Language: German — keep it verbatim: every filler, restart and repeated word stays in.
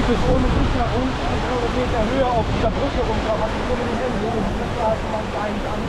bis ohne Sicher und ein Meter Höhe auf dieser Brücke runter, was ich so mit den Händen, das war halt schon mal ein kleines